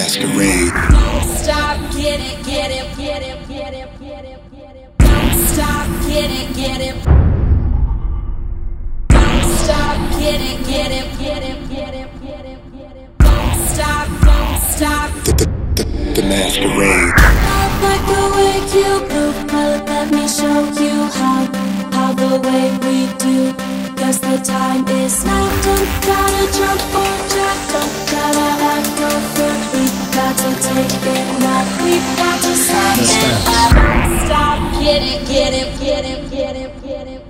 masquerade. Don't stop, get it, get it, get it, get it, get it, get it. Don't stop, get it, get it. Don't stop, get it, get it, get it, get it, get it, get it. Don't stop, don't stop. The masquerade. I like the way you move, but let me show you how the way we do. 'Cause the time is now. Don't gotta jump or jack, don't gotta act no foot. We got to take it now. We got to set it up. Stop, get it, get it, get it, get it, get it.